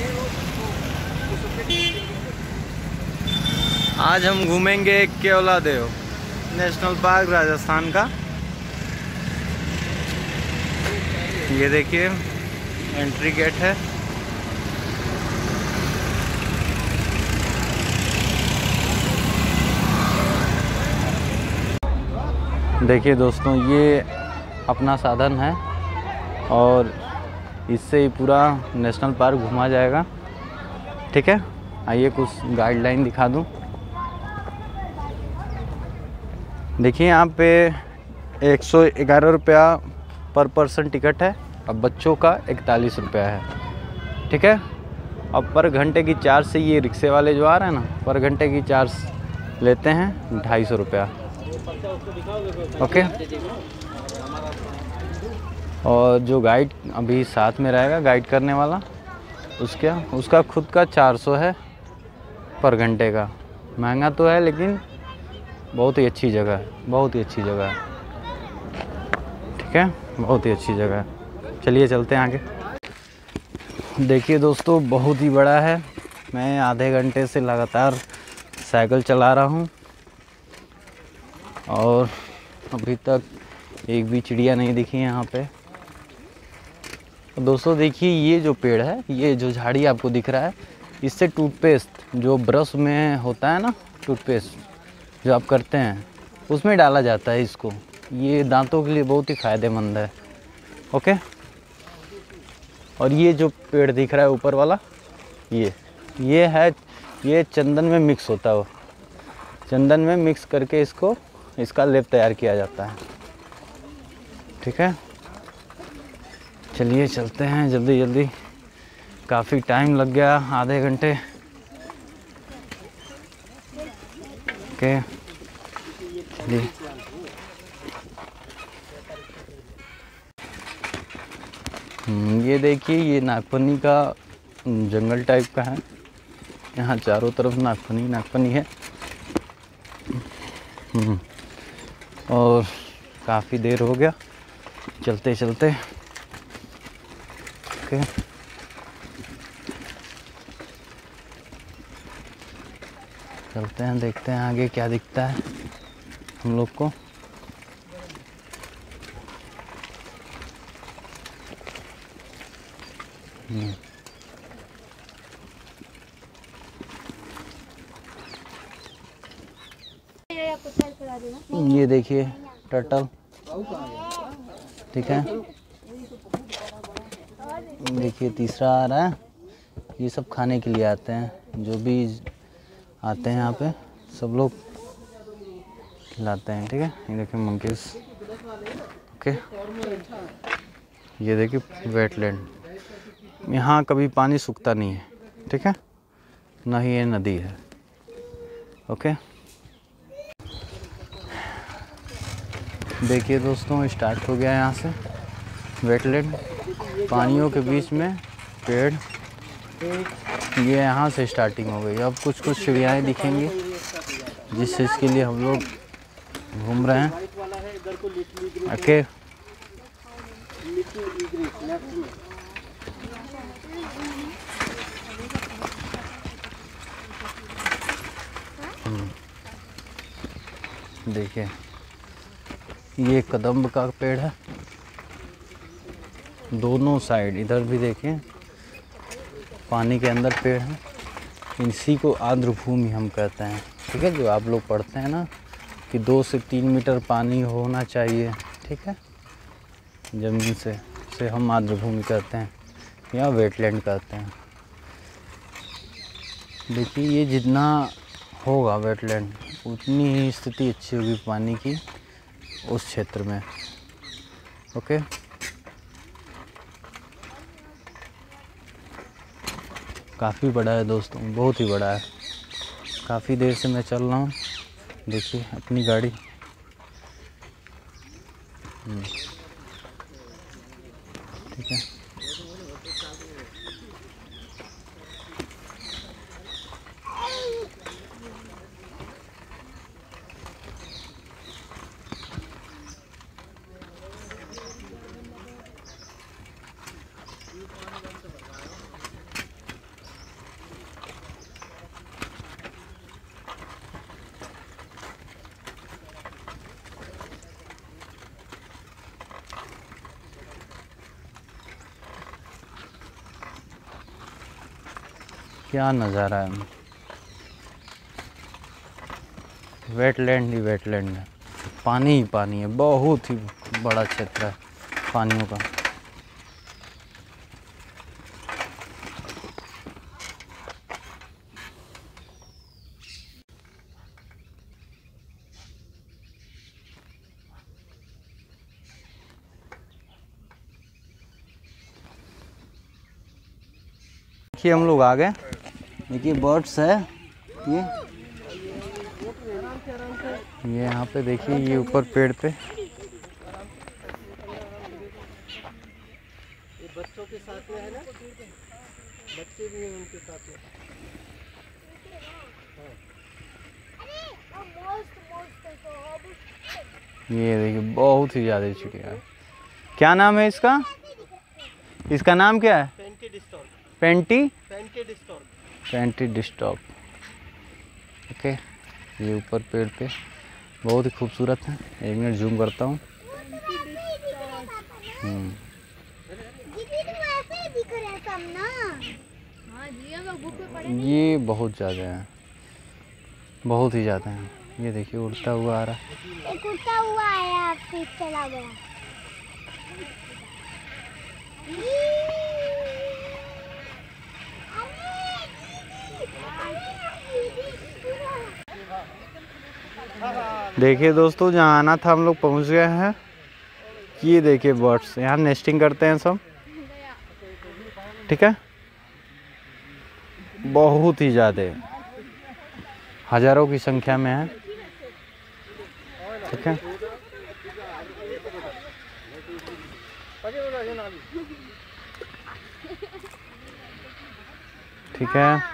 आज हम घूमेंगे केवलादेव नेशनल पार्क राजस्थान का। ये देखिए एंट्री गेट है। देखिए दोस्तों, ये अपना साधन है और इससे ही पूरा नेशनल पार्क घुमा जाएगा। ठीक है, आइए कुछ गाइडलाइन दिखा दूं। देखिए यहाँ पे 111 रुपया पर पर्सन टिकट है। अब बच्चों का 41 रुपया है। ठीक है, अब पर घंटे की चार्ज से ये रिक्शे वाले जो आ रहे हैं ना, पर घंटे की चार्ज लेते हैं 250 रुपया। ओके, और जो गाइड अभी साथ में रहेगा, गाइड करने वाला, उसका खुद का 400 है पर घंटे का। महंगा तो है लेकिन बहुत ही अच्छी जगह है, बहुत ही अच्छी जगह है। ठीक है, बहुत ही अच्छी जगह है। चलिए चलते हैं आगे। देखिए दोस्तों, बहुत ही बड़ा है। मैं आधे घंटे से लगातार साइकिल चला रहा हूँ और अभी तक एक भी चिड़िया नहीं दिखी है यहाँ पे। दोस्तों देखिए, ये जो पेड़ है, ये जो झाड़ी आपको दिख रहा है, इससे टूथपेस्ट जो ब्रश में होता है ना, टूथपेस्ट जो आप करते हैं उसमें डाला जाता है इसको। ये दांतों के लिए बहुत ही फ़ायदेमंद है। ओके, और ये जो पेड़ दिख रहा है ऊपर वाला, ये चंदन में मिक्स होता है। चंदन में मिक्स करके इसका लेप तैयार किया जाता है। ठीक है, चलिए चलते हैं जल्दी जल्दी। काफ़ी टाइम लग गया, आधे घंटे। ओके, चलिए। ये देखिए, ये नागफनी का जंगल टाइप का है। यहाँ चारों तरफ नागफनी है। और काफ़ी देर हो गया चलते चलते। ओके, चलते हैं, देखते हैं आगे क्या दिखता है हम लोग को। ये देखिए टर्टल। ठीक है, देखिए तीसरा आ रहा है। ये सब खाने के लिए आते हैं, जो भी आते हैं यहाँ पे सब लोग खिलाते हैं। ठीक है, ये देखिए मंकीज। ओके, ये देखिए वेटलैंड। यहाँ कभी पानी सूखता नहीं है। ठीक है, ना ही ये नदी है। ओके, देखिए दोस्तों, स्टार्ट हो गया यहाँ से वेटलैंड। पानियों के बीच में पेड़, ये यहाँ से स्टार्टिंग हो गई। अब कुछ चिड़ियाएँ दिखेंगी जिस चीज़ के लिए हम लोग घूम रहे हैं। ओके, देखिए ये कदम्ब का पेड़ है। दोनों साइड, इधर भी देखिए पानी के अंदर पेड़ है। इसी को आर्द्र भूमि हम कहते हैं। ठीक है, जो आप लोग पढ़ते हैं ना कि 2 से 3 मीटर पानी होना चाहिए। ठीक है, ज़मीन से हम आर्द्र भूमि कहते हैं या वेटलैंड कहते हैं। देखिए, ये जितना होगा वेटलैंड, उतनी ही स्थिति अच्छी होगी पानी की उस क्षेत्र में। ओके, काफ़ी बड़ा है दोस्तों, बहुत ही बड़ा है। काफ़ी देर से मैं चल रहा हूँ। देखिए अपनी गाड़ी। ठीक है, क्या नज़ारा है। वेटलैंड ही वेटलैंड है, पानी ही पानी है, बहुत ही बड़ा क्षेत्र है पानियों का। देखिए हम लोग आ गए। देखिए बर्ड्स है ये यहाँ पे देखिए, ये ऊपर पेड़ पे बच्चों के साथ में है ना, बच्चे भी हैं उनके साथ में। ये देखिए बहुत ही ज़्यादा चिड़िया है। क्या नाम है इसका? इसका नाम क्या है? पेंटी डिस्टॉर्क। ओके, ये ऊपर पेड़ पे बहुत ही खूबसूरत है। 1 मिनट जूम करता हूँ। ये बहुत ज़्यादा है, बहुत ही ज़्यादा है। ये देखिए उड़ता हुआ आ रहा है। एक उड़ता हुआ आया फिर चला गया। देखिए दोस्तों, जहाँ आना था हम लोग पहुँच गए हैं। ये देखिए बर्ड्स यहाँ नेस्टिंग करते हैं सब, ठीक है। बहुत ही ज़्यादा, हज़ारों की संख्या में है, ठीक है। ठीक है।